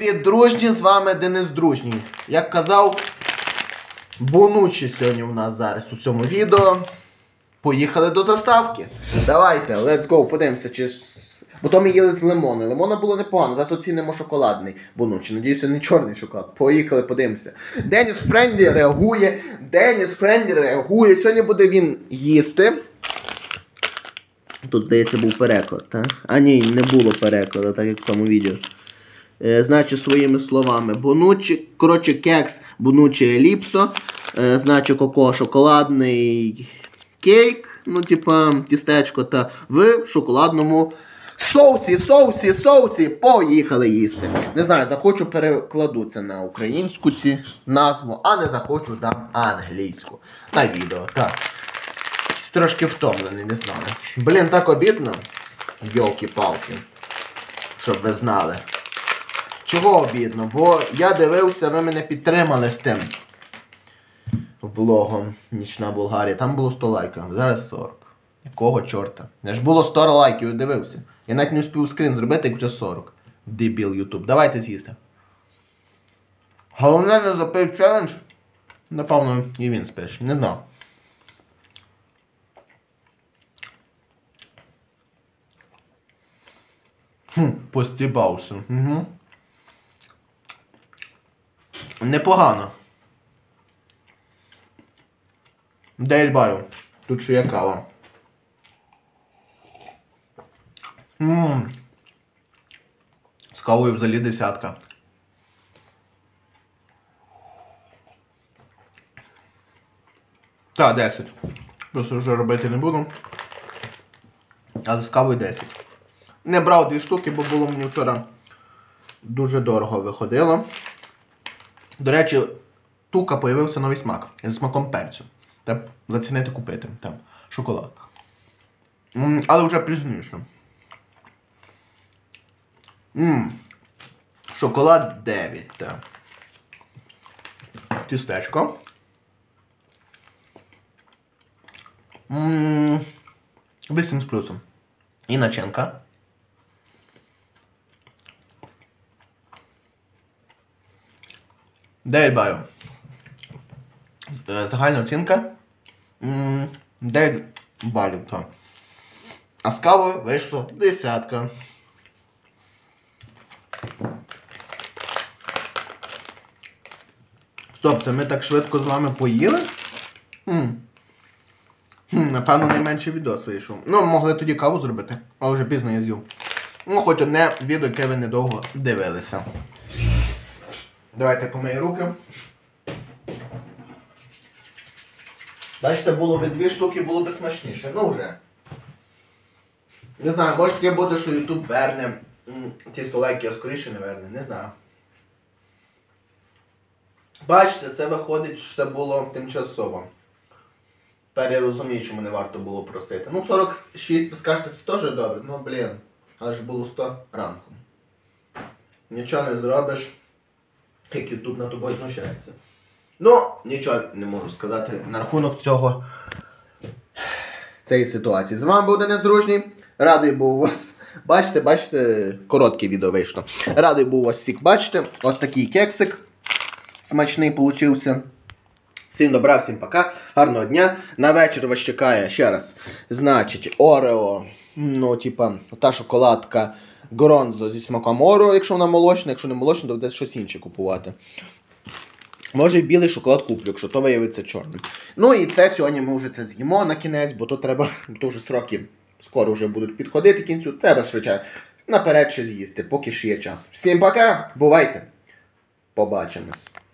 Привіт, дружні, з вами Денис Дружній. Як казав, Бонучі сьогодні у нас зараз у цьому відео. Поїхали до заставки. Давайте, let's go, подивимося, чи... Бо то ми їли з лимону. Лимона було непогано, зараз оцінимо шоколадний Бонучі. Надіюся, не чорний шоколад. Поїхали, подивимося. Деніс Френдлі реагує. Сьогодні буде він їсти. Тут, здається, був переклад, так? А ні, не було перекладу, так як в тому відео. Значить, своїми словами, Бонучі, коротше, кекс Бонучі Еліпсо, значить, коко шоколадний кейк, ну, типа, тістечко, та в шоколадному соусі, поїхали їсти. Не знаю, захочу перекладу це на українську ці назву, а не захочу дам англійську. На відео, так. Трошки втомлений, не знаю. Блін, так обідно, йолки-палки, щоб ви знали. Чого обідно? Бо я дивився, ви мене підтримали з тим влогом Нічна Болгарія. Там було 100 лайків, зараз 40. Якого чорта? Я ж було 100 лайків, я дивився. Я навіть не успів скрін зробити, як вже 40. Дебіл Ютуб. Давайте з'їсти. Головне, не запив челендж. Напевно, і він спиш. Не знав. Постібався. Угу. Непогано. Дельбаю. Тут ще є кава. З кавою взагалі десятка. Так, 10. Просто вже робити не буду. Але з кавою 10. Не брав 2 штуки, бо було мені вчора дуже дорого виходило. До речі, тука появився новий смак. Зі смаком перцю. Треба зацінити купити. Там, шоколад. Але вже пізніше. Шоколад 9. Так. Тістечко. 8 з плюсом. І начинка. Дельбаю. Загальна оцінка 9 балів, так. А з кавою вийшло 10. Стоп, це ми так швидко з вами поїли? Напевно, найменший відос вийшов. Ну, могли тоді каву зробити, але вже пізно я з'їв. Ну, хоч одне відео, яке ви недовго дивилися. Давайте помию руки. Бачите, було б 2 штуки, було б смачніше. Ну вже. Не знаю, може таке буде, що YouTube верне ті 100 лайків, а скоріше не верне. Не знаю. Бачите, це виходить, що це було тимчасово. Тепер я розумію, чому не варто було просити. Ну, 46, ви скажете, це теж добре. Ну, блін. Але ж було 100 ранку. Нічого не зробиш, як YouTube на тобою знущається. Ну, нічого не можу сказати на рахунок цієї ситуації. З вами був Денис Дружній. Радий був вас. Бачите, коротке відео вийшло. Радий був вас всіх бачити. Ось такий кексик смачний получився. Всім добра, всім пока. Гарного дня. На вечір вас чекає, ще раз, значить, Орео, ну, типа, та шоколадка Гронзо зі смаком Орео, якщо вона молочна, якщо не молочна, то десь щось інше купувати. Може і білий шоколад куплю, якщо то виявиться чорним. Ну і це сьогодні ми вже це з'їмо на кінець, бо то треба, то вже сроки скоро вже будуть підходити кінцю. Треба швидше наперед ще з'їсти, поки ще є час. Всім пока, бувайте. Побачимось.